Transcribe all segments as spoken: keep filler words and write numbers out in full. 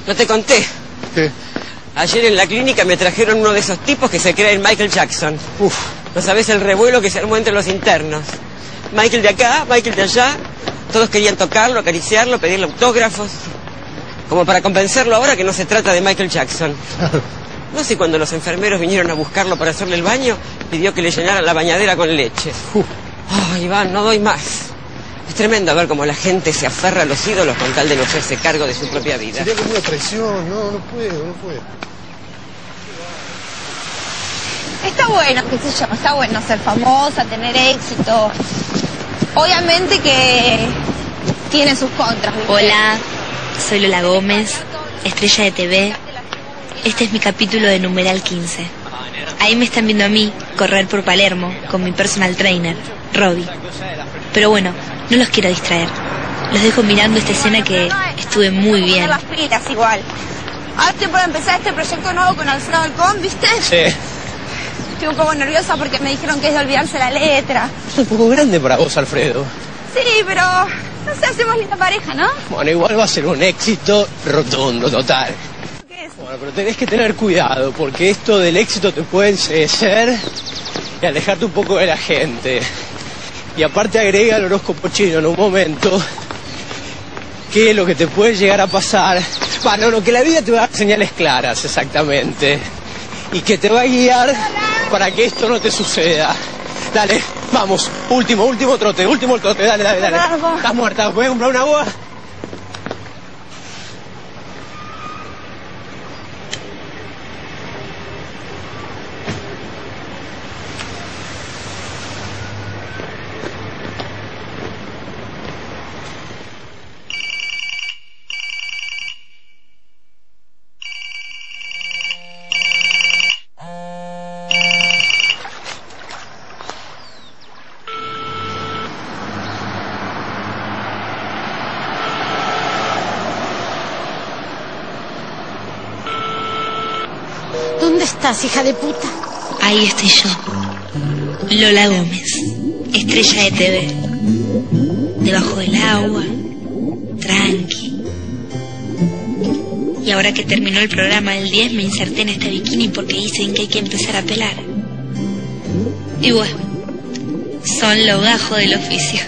No te conté. ¿Qué? Ayer en la clínica me trajeron uno de esos tipos que se creen Michael Jackson. Uf. No sabés el revuelo que se armó entre los internos. Michael de acá, Michael de allá. Todos querían tocarlo, acariciarlo, pedirle autógrafos. Como para convencerlo ahora que no se trata de Michael Jackson. No sé, cuando los enfermeros vinieron a buscarlo para hacerle el baño, pidió que le llenaran la bañadera con leche. Uf. Oh, Iván, no doy más. Es tremendo ver cómo la gente se aferra a los ídolos con tal de no hacerse cargo de su propia vida. Sería como una traición. No, no puedo, no puedo. Está bueno, qué sé yo, está bueno ser famosa, tener éxito. Obviamente que tiene sus contras, ¿viste? Hola, soy Lola Gómez, estrella de T V. Este es mi capítulo de numeral quince. Ahí me están viendo a mí correr por Palermo con mi personal trainer, Robbie. Pero bueno, no los quiero distraer. Los dejo mirando esta escena que estuve muy bien. Las pilas igual. Ahora estoy por empezar este proyecto nuevo con Alfredo Alcón, ¿viste? Sí. Estoy un poco nerviosa porque me dijeron que es de olvidarse la letra. Es un poco grande para vos, Alfredo. Sí, pero no sé, hacemos linda pareja, ¿no? Bueno, igual va a ser un éxito rotundo, total. ¿Qué es? Bueno, pero tenés que tener cuidado, porque esto del éxito te puede enseguecer y alejarte un poco de la gente. Y aparte agrega el horóscopo chino en un momento que lo que te puede llegar a pasar... Bueno, no, que la vida te va a dar señales claras, exactamente. Y que te va a guiar para que esto no te suceda. Dale, vamos, último, último trote, último trote, dale, dale, dale. Estás muerta, ¿puedes comprar un agua? ¿Dónde estás, hija de puta? Ahí estoy yo, Lola Gómez, estrella de T V. Debajo del agua, tranqui. Y ahora que terminó el programa del diez me inserté en este bikini porque dicen que hay que empezar a pelar. Y bueno, son los gajos del oficio.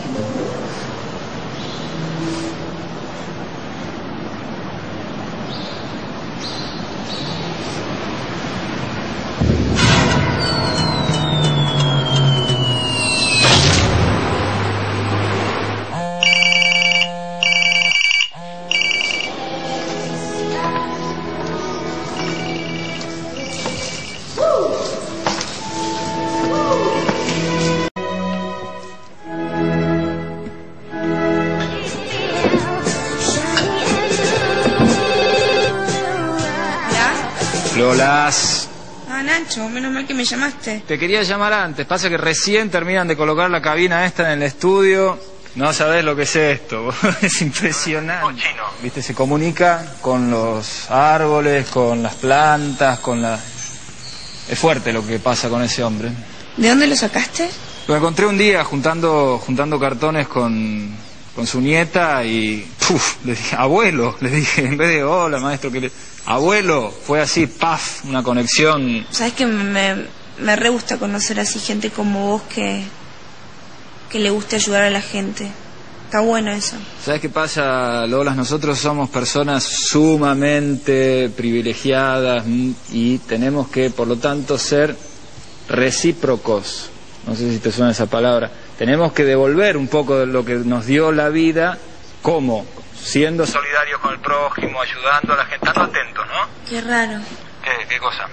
Lolas. Ah, Nacho, menos mal que me llamaste. Te quería llamar antes, pasa que recién terminan de colocar la cabina esta en el estudio. No sabés lo que es esto, es impresionante. Viste, se comunica con los árboles, con las plantas, con la... Es fuerte lo que pasa con ese hombre. ¿De dónde lo sacaste? Lo encontré un día juntando, juntando cartones con, con su nieta y... Puf, le dije, abuelo, le dije, en vez de hola maestro, que le... Abuelo, fue así, paf, una conexión. Sabes que me, me re gusta conocer así gente como vos que, que le guste ayudar a la gente. Está bueno eso. ¿Sabes qué pasa, Lolas? Nosotros somos personas sumamente privilegiadas y tenemos que, por lo tanto, ser recíprocos. No sé si te suena esa palabra. Tenemos que devolver un poco de lo que nos dio la vida. ¿Cómo? Siendo solidarios con el prójimo, ayudando a la gente, estando atentos, ¿no? Qué raro. ¿Qué, qué cosa?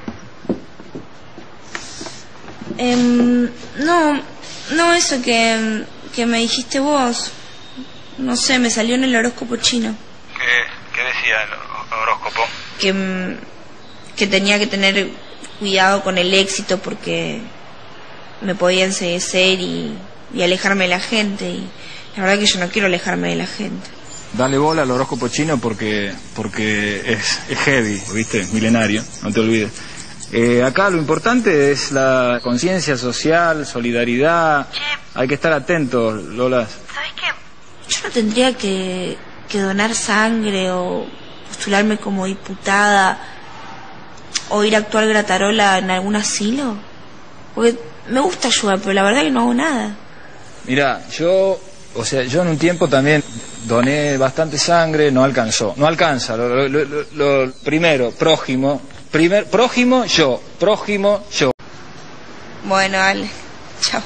Eh, no, no eso que, que me dijiste vos. No sé, me salió en el horóscopo chino. ¿Qué, qué decía el horóscopo? Que, que tenía que tener cuidado con el éxito porque me podía enseguecer y, y alejarme de la gente. Y la verdad que yo no quiero alejarme de la gente. Dale bola al horóscopo chino porque porque es, es heavy, ¿viste? Milenario, no te olvides. Eh, acá lo importante es la conciencia social, solidaridad. Che. Hay que estar atentos, Lolas. ¿Sabes qué? Yo no tendría que, que donar sangre o postularme como diputada o ir a actuar gratarola en algún asilo? Porque me gusta ayudar, pero la verdad que no hago nada. Mira, yo, o sea, yo en un tiempo también doné bastante sangre, no alcanzó, no alcanza. Lo, lo, lo, lo primero, prójimo, primer, prójimo yo, prójimo yo. Bueno, dale, chao.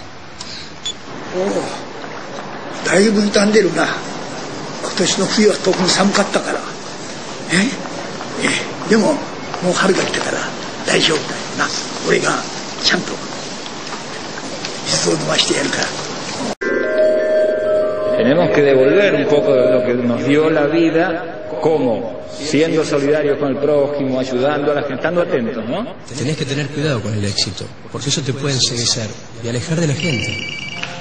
だいぶ傷んでるな。今年の冬は特に寒かったから。ええでももう春が来たから大丈夫だよな。俺がちゃんと水を飲ましてやるから。 Tenemos que devolver un poco de lo que nos dio la vida, como siendo solidarios con el prójimo, ayudando a la gente, estando atentos, ¿no? Tenés que tener cuidado con el éxito, porque eso te puede enceguecer y alejar de la gente.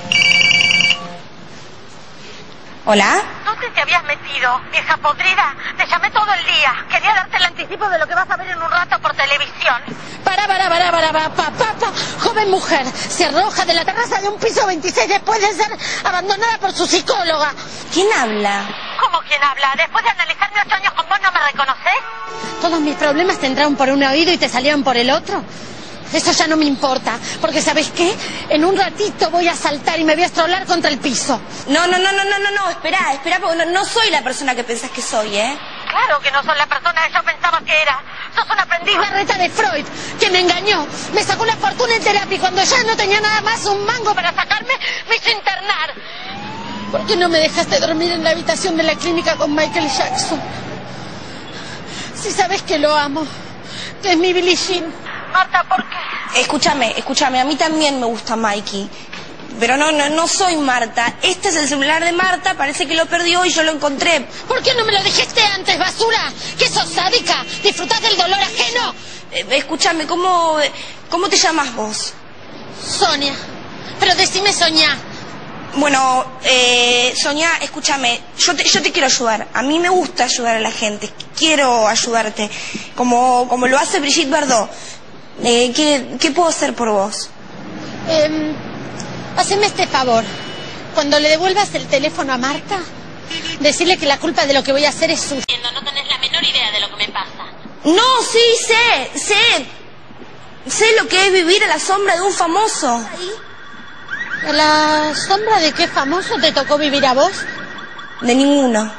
¿Hola? ¿Dónde te habías metido, vieja podrida? Te llamé todo el día. Quería darte el anticipo de lo que vas a ver en un rato por televisión. Para, para, para, para, para, pa, pa, pa. Joven mujer se arroja de la terraza de un piso veintiséis después de ser abandonada por su psicóloga. ¿Quién habla? ¿Cómo quién habla? Después de analizar mis ocho años con vos, ¿no me reconoces? Todos mis problemas te entraron por un oído y te salieron por el otro. Eso ya no me importa, porque ¿sabes qué? En un ratito voy a saltar y me voy a estrolar contra el piso. No, no, no, no, no, no, no, espera, espera, porque no, no soy la persona que pensás que soy, ¿eh? Claro que no sos la persona que yo pensaba que era. Sos una aprendiz. La reta de Freud, que me engañó. Me sacó la fortuna en terapia y cuando ya no tenía nada más un mango para sacarme, me hizo internar. ¿Por qué no me dejaste dormir en la habitación de la clínica con Michael Jackson? Si sabes que lo amo, que es mi Billie Jean. Marta, ¿por qué? Escúchame, escúchame, a mí también me gusta Mikey. Pero no, no, no soy Marta. Este es el celular de Marta, parece que lo perdió y yo lo encontré. ¿Por qué no me lo dijiste antes, basura? ¿Qué sos sádica? ¿Disfrutás del dolor ajeno? Eh, escúchame, ¿cómo, ¿cómo te llamas vos? Sonia. Pero decime Sonia. Bueno, eh, Sonia, escúchame, yo te, yo te quiero ayudar. A mí me gusta ayudar a la gente. Quiero ayudarte. Como, como lo hace Brigitte Bardot. Eh, ¿qué, ¿Qué puedo hacer por vos? Eh, haceme este favor. Cuando le devuelvas el teléfono a Marta, decirle que la culpa de lo que voy a hacer es suya. No tenés la menor idea de lo que me pasa. No, sí, sé, sé. Sé lo que es vivir a la sombra de un famoso. ¿A la sombra de qué famoso te tocó vivir a vos? De ninguno.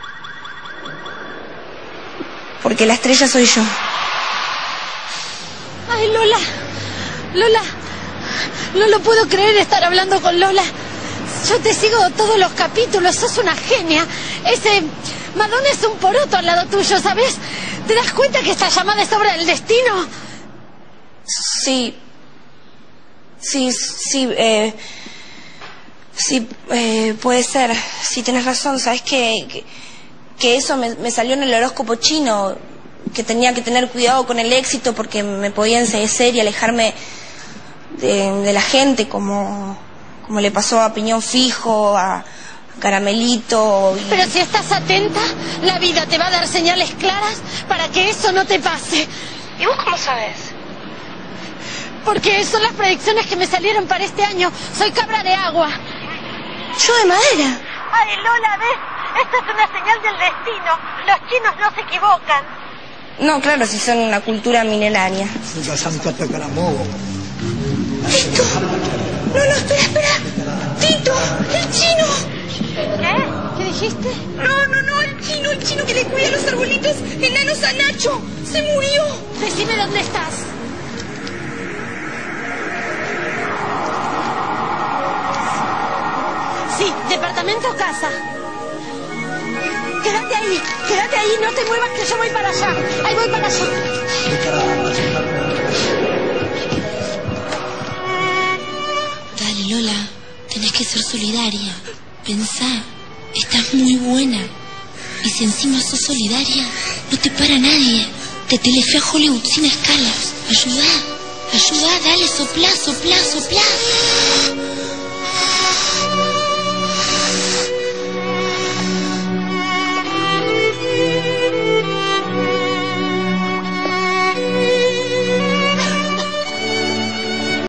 Porque la estrella soy yo. Ay, Lola, Lola, no lo puedo creer estar hablando con Lola. Yo te sigo todos los capítulos, sos una genia. Ese Madonna es un poroto al lado tuyo, ¿sabes? ¿Te das cuenta que esta llamada es obra del destino? Sí. Sí, sí, eh... Sí, eh, puede ser. Sí, tenés razón, ¿sabes qué? Que, que eso me, me salió en el horóscopo chino. Que tenía que tener cuidado con el éxito porque me podía enceguecer y alejarme de, de la gente, como, como le pasó a Piñón Fijo, a, a Caramelito. Y... Pero si estás atenta, la vida te va a dar señales claras para que eso no te pase. ¿Y vos cómo sabes? Porque son las predicciones que me salieron para este año. Soy cabra de agua. Yo de madera. Ay, Lola, ¿ves? Esto es una señal del destino. Los chinos no se equivocan. No, claro, si son una cultura milenaria. Tito. No, no, espera, espera. Tito, el chino. ¿Qué? ¿Qué dijiste? No, no, no, el chino, el chino que le cuida los arbolitos enanos a Nacho. Se murió. Decime dónde estás. Sí, departamento o casa. Quédate ahí, quédate ahí, no te muevas que yo voy para allá. Ahí voy para allá. Dale, Lola, tenés que ser solidaria. Pensá, estás muy buena. Y si encima sos solidaria, no te para nadie. Te telefe a Hollywood sin escalas. Ayudá, ayudá, dale, soplá, soplá, soplá.